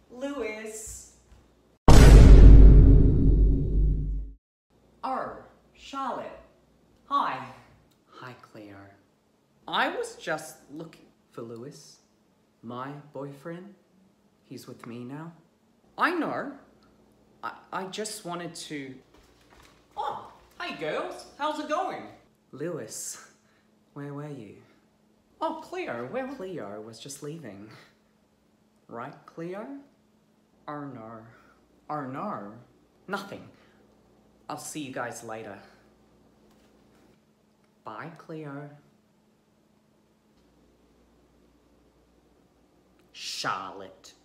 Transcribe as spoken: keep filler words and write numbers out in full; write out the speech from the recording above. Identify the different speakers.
Speaker 1: Lewis. Oh, Charlotte. Hi.
Speaker 2: Hi, Cleo. I was just looking for Lewis, my boyfriend. He's with me now. I know. I, I just wanted to...
Speaker 1: Oh, hey girls. How's it going?
Speaker 2: Lewis, where were you?
Speaker 1: Oh, Cleo, where were...
Speaker 2: Cleo was just leaving. Right, Cleo?
Speaker 1: Oh no.
Speaker 2: Oh no. Nothing. I'll see you guys later. Bye, Cleo. Charlotte.